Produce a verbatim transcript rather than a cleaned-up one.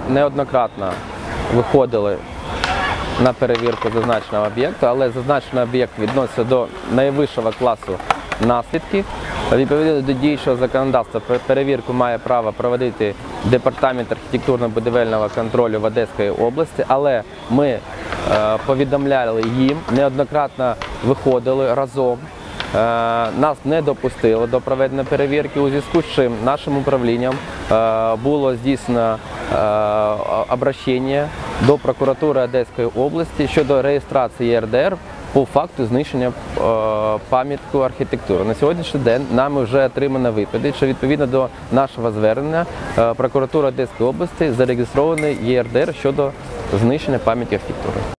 неоднократно виходили на перевірку зазначеного об'єкту, але зазначений об'єкт відноситься до найвищого класу наслідків. Відповідно до діючого законодавства, перевірку має право проводити Департамент архітектурно-будівельного контролю в Одеській області, але ми е, повідомляли їм, неоднократно виходили разом, е, нас не допустили до проведення перевірки, у зв'язку з чим нашим управлінням е, було здійснено е, обращення до прокуратури Одеської області щодо реєстрації Є Р Д Р по факту знищення е, пам'ятки архітектури. На сьогоднішній день нами вже отримано відповідь, що відповідно до нашого звернення е, прокуратура Одеської області зареєстрований Є Р Д Р щодо знищення пам'ятки архітектури.